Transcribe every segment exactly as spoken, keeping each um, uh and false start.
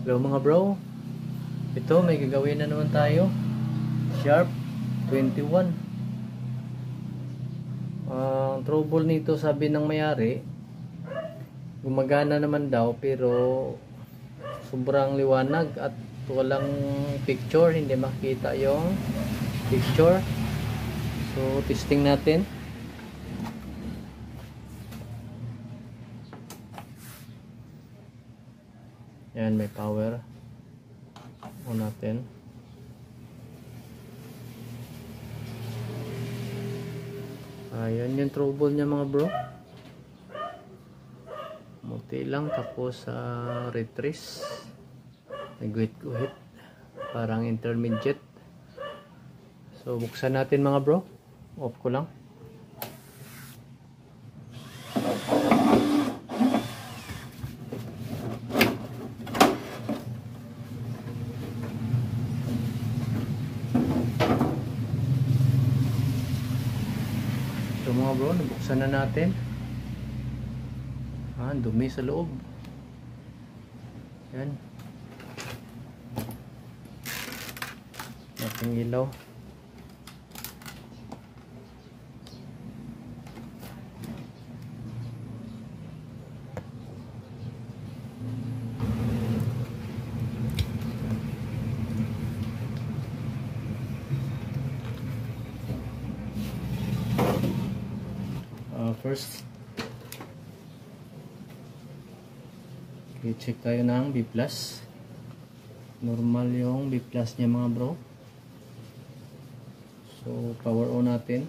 Hello mga bro, ito may gagawin na naman tayo. Sharp twenty-one. Ang uh, trouble nito, sabi ng mayari, gumagana naman daw pero sobrang liwanag at walang picture, hindi makita yung picture. So testing natin. Yan, may power on natin. Ayan yung trouble niya mga bro. Muti lang, tapos sa uh, retrace nagguhit-guhit, parang intermediate. So buksan natin mga bro. Off ko lang. So mga bro, nabuksan na natin. Ah, dumi sa loob. Yan. Nating ilaw. Uh, first, okay, check tayo ng B plus. Normal yung B plus niya mga bro. So power on natin.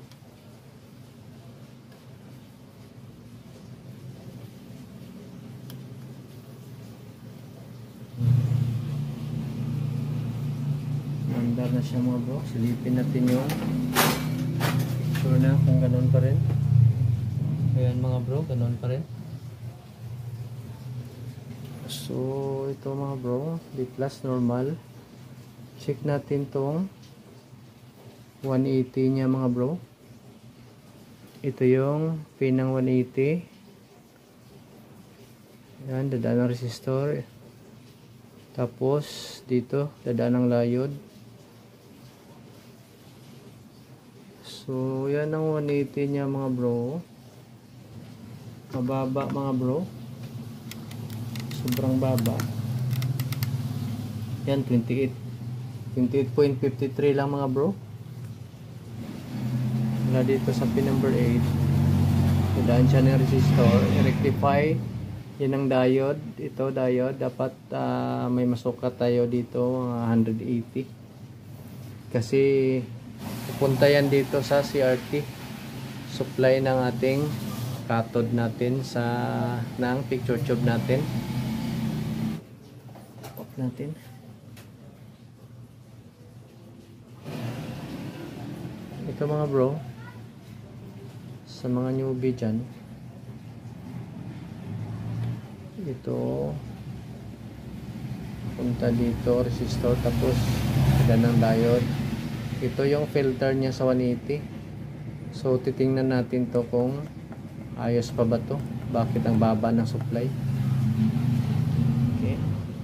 Mandar na siya mga bro. Silipin natin yung picture na kung ganun pa rin. Ayan mga bro, ganun pa rin. So ito mga bro, B plus normal. Check natin tong one eighty niya mga bro. Ito yung pin ng one eighty. Ayan, dadaan ng resistor. Tapos dito, dadaan ng diode. So yan ang one eighty niya mga bro. Mababa mga bro. Sobrang baba. Yan, twenty-eight. twenty-eight point five three lang mga bro. Wala dito sa pin number eight. Dadaan siya ng resistor. I-rectify. Yan ang diode. Ito diode. Dapat uh, may masukat tayo dito. Uh, one eighty. Kasi pupunta yan dito sa C R T. Supply ng ating cathode natin sa ng picture tube natin. Off natin. Ito mga bro, sa mga newbie dyan, ito punta dito resistor, tapos ada ng diode. Ito yung filter niya sa one eighty. So titingnan natin to kung ayos pa ba to, bakit ang baba ng supply. Okay.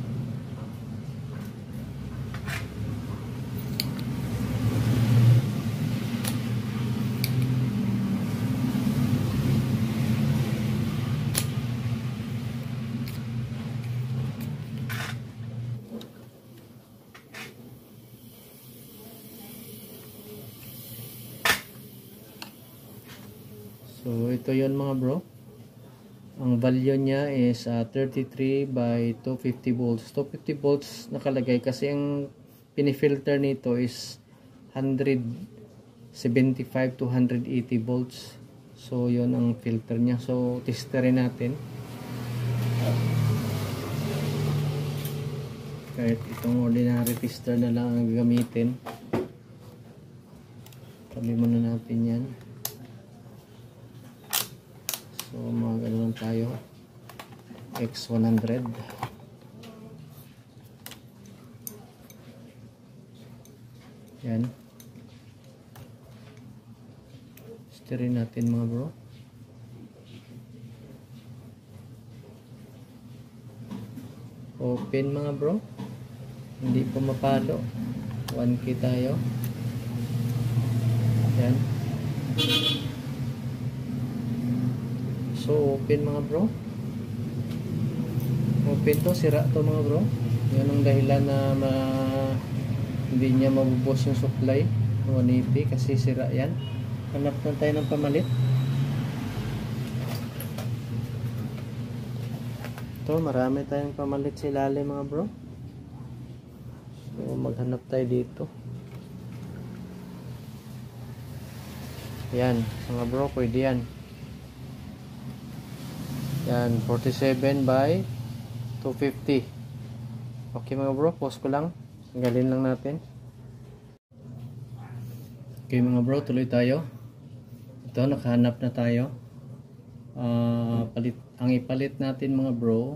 So ito yon mga bro. Ang value niya is uh, thirty-three by two fifty volts. two fifty volts nakalagay kasi ang pinifilter nito is one seventy-five to one eighty volts. So yon ang filter niya. So testerin natin. Kahit itong ordinary tester na lang ang gagamitin. Tabi muna natin yan. So mga ganun tayo. X one hundred. Yan. Testerin natin mga bro. Open mga bro. Hindi pumapalo. one K tayo. Yan. So open mga bro. Open to, sira to mga bro. Yan ang dahilan na ma hindi niya mabubos yung supply one eighty kasi sira yan. Hanap na tayo ng pamalit. Ito, marami tayong pamalit sa ilalim mga bro. So maghanap tayo dito. Yan mga bro, pwede yan. Yan, forty-seven by two fifty. Okay mga bro, pause ko lang. Tanggalin lang natin. Okay mga bro, tuloy tayo. Ito, nakahanap na tayo. Uh, palit, ang ipalit natin mga bro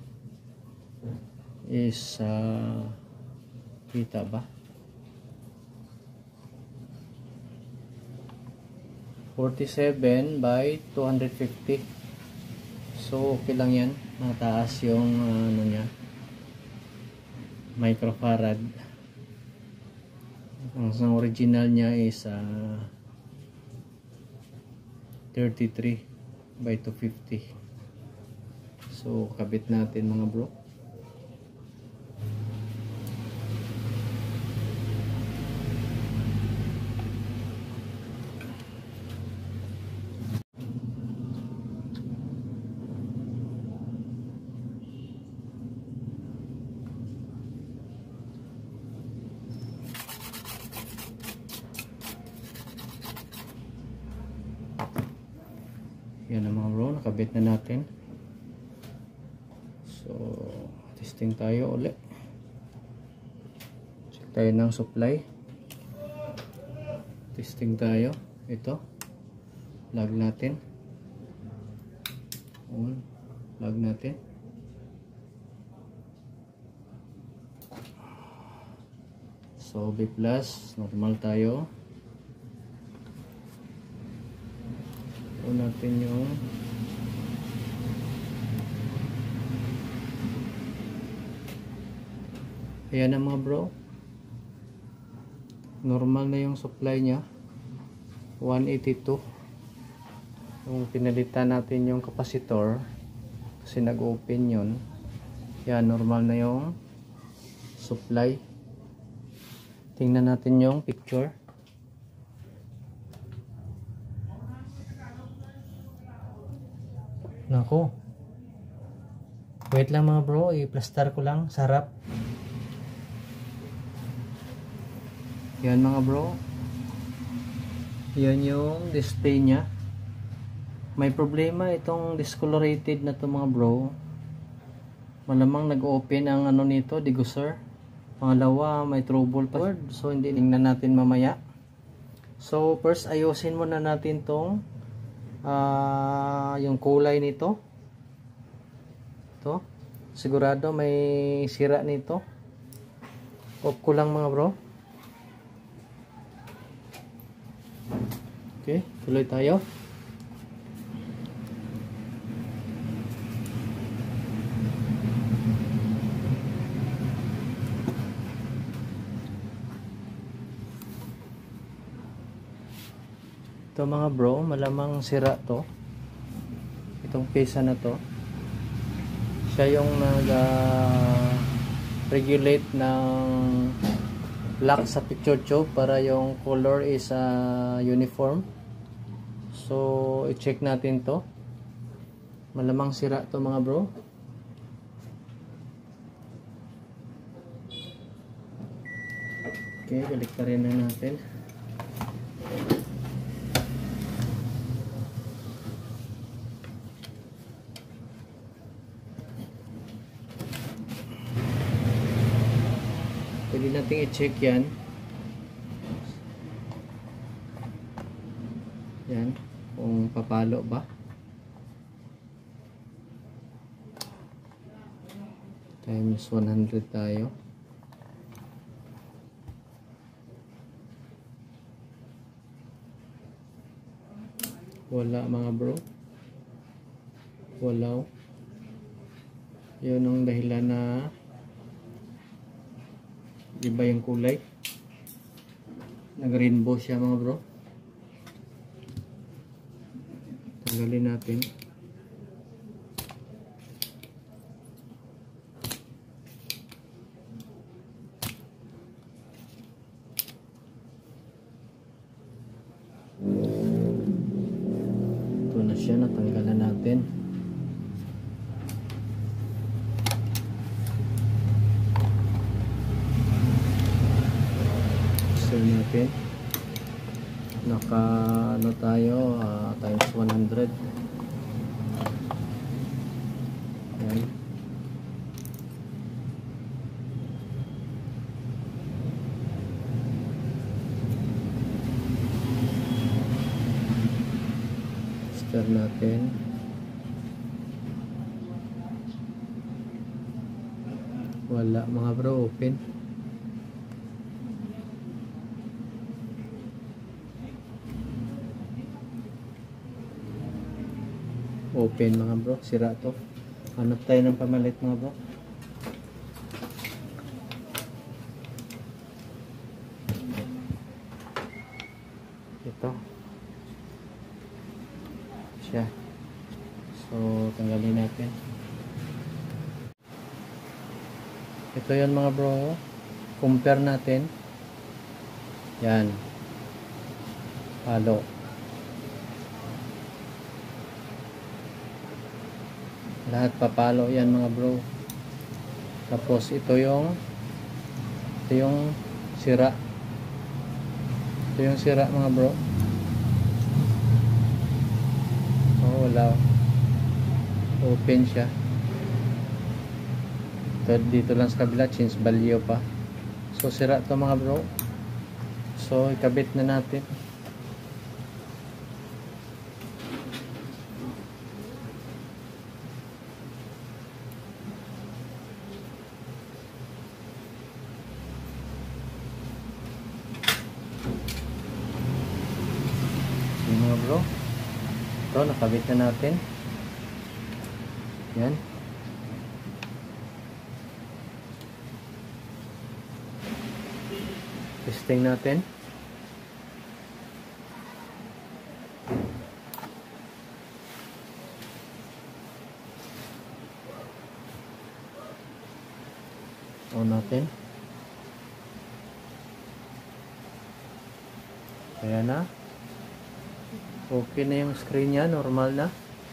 is uh, kita ba? forty-seven by two fifty. So okay lang yan. Mataas yung uh, ano niya, microfarad. Ang original niya is uh, thirty-three by two fifty. So kabit natin mga bro. Yan na mga bro, nakabit na natin. So testing tayo ulit. Check tayo ng supply. Testing tayo. Ito, plug natin. On, plug natin. So B plus, normal tayo. On natin yung ayan na mga bro, normal na yung supply nya one eighty-two. Yung pinalitan natin yung capacitor kasi nag-open yun. Yan, normal na yung supply. Tingnan natin yung picture. Nako, wait lang mga bro, i-plaster ko lang sa harap. Yan mga bro, yan yung display nya. May problema itong discolorated na to mga bro. Malamang nag-open ang ano nito, degusser. Pangalawa, may trouble pa, so hindi, tingnan natin mamaya. So first, ayusin muna natin tong Uh, yung kulay nito. Ito, sigurado may sira nito. Off ko lang mga bro. Okay, tuloy tayo. Ito mga bro, malamang sira to. Itong pesa na to. Siya yung nag uh, regulate ng lock sa picture tube para yung color is uh, uniform. So i-check natin to. Malamang sira to mga bro. Okay, balik pa rin na natin. Pwede natin i-check yan. Yan, kung papalo ba. Times one hundred tayo. Wala mga bro. Wala. Yun ang dahilan na Iba yung kulay. Nag-rainbow siya mga bro. Tanggalin natin. Ito na siya, natanggalan natin. Natin naka ano tayo uh, times one hundred. Ayan. Stir natin. Wala mga bro, open. Open mga bro, sira to. Hanap tayo ng pamalit mga bro. Ito siya. So tanggalin natin. Ito yan mga bro. Compare natin. Yan. Halo. Lahat papalo yan mga bro. Tapos ito yung ito yung sira. Ito yung sira mga bro. Oh, wala. Open siya. Ito, dito lang sa kabila, change value pa. So sira to mga bro. So ikabit na natin. Mga bro, ito nakabit na natin. Yan. Testing natin. On natin. Ayan na. Okay na yung screen niya, normal na.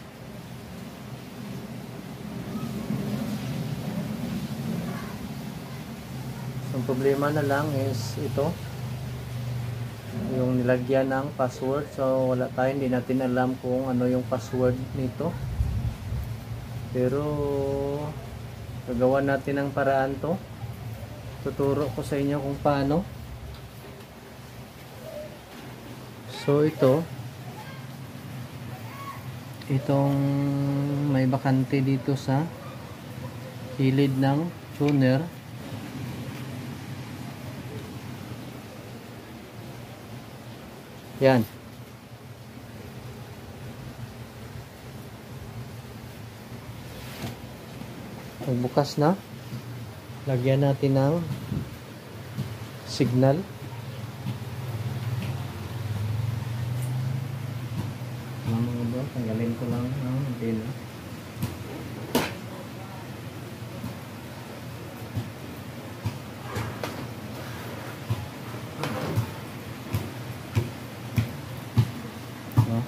Ang problema na lang is ito, yung nilagyan ng password. So wala tayo, hindi natin alam kung ano yung password nito. Pero gagawa natin ng paraan to. Tuturo ko sa inyo kung paano. So ito, itong may bakante dito sa gilid ng tuner. Yan. Pagbukas na, lagyan natin ng signal. Mga bro, tanggalin ko lang ang antena. Oh.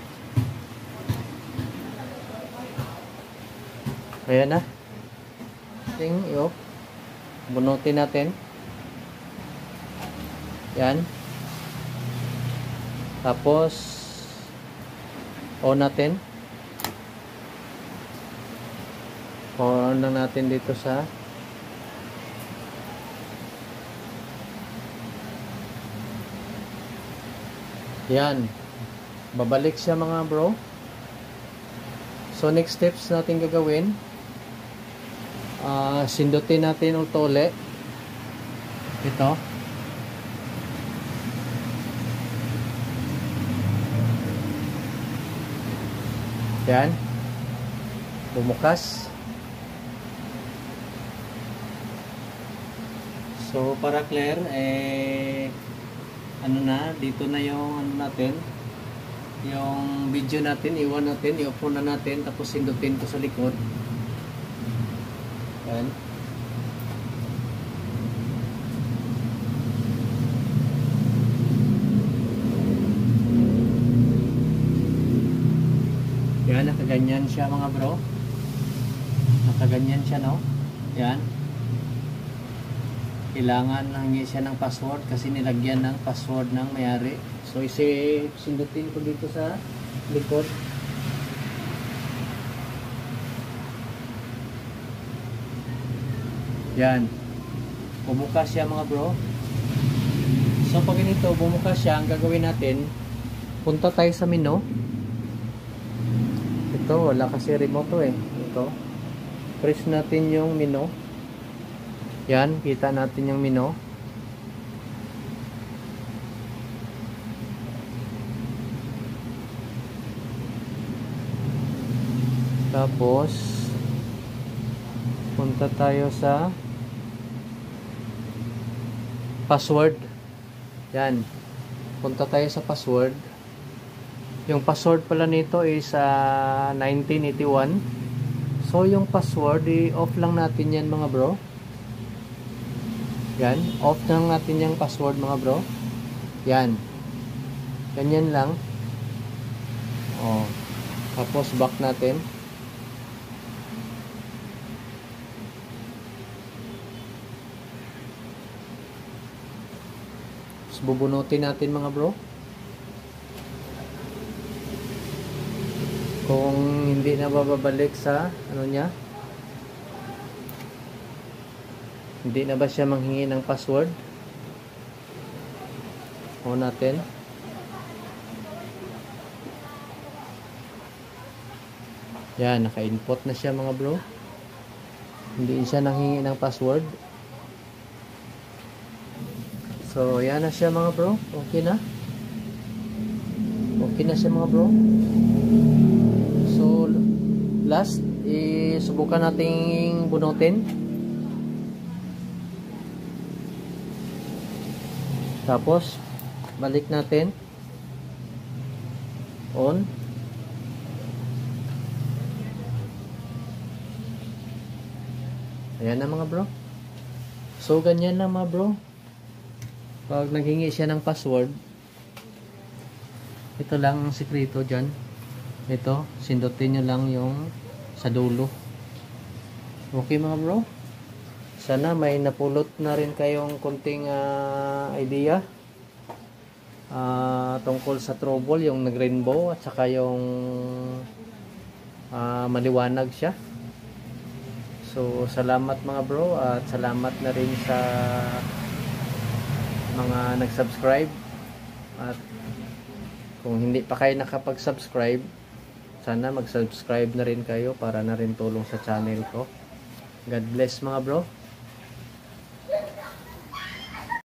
Ayan na. Ting, i-off. Bunutin natin. Yan. Tapos on natin. On lang natin dito sa yan. Babalik siya mga bro. So next steps natin gagawin, uh, sindutin natin uli ito. Yan. Bumukas. So para clear, eh ano na, dito na yung ano natin, yung video natin, iwan natin, i-off na natin, tapos sindutin ko sa likod. Yan. Yan, nakaganyan siya mga bro. Nakaganyan siya, no? Yan. Kailangan nangi siya ng password kasi nilagyan ng password ng may-ari. So isi sindutin ko dito sa likod. Yan. Bumukas siya mga bro. So pag ganito bumukas siya, ang gagawin natin, punta tayo sa menu. Ito, wala kasi remote eh. Ito. Press natin yung menu. Yan, kita natin yung menu. Tapos punta tayo sa password. Yan. Punta tayo sa password. Yung password pala nito is uh, nineteen eighty-one. So yung password, i-off lang natin yan mga bro. Yan, off lang natin yung password mga bro. Yan. Ganyan lang. Oh. Tapos back natin. Tapos bubunutin natin mga bro. Kung hindi na bababalik sa ano niya. Hindi na ba siya manghingi ng password? On natin. Yan, naka-input na siya mga bro. Hindi siya nanghingi ng password. So, yan na siya mga bro. Okay na. Okay na siya mga bro. So, last, isubukan nating bunutin. Tapos, balik natin. On. Ayan na mga bro. So, ganyan na mga bro. Pag naghingi siya ng password, ito lang ang sikreto dyan. Ito, sindutin nyo lang yung sa dulo. Okay mga bro? Sana may napulot na rin kayong konting uh, idea uh, tungkol sa trouble, yung nag-rainbow at saka yung uh, maliwanag siya. So, salamat mga bro at salamat na rin sa mga nag-subscribe. At kung hindi pa kayo nakapag-subscribe, sana mag-subscribe na rin kayo para na rin tulong sa channel ko. God bless mga bro.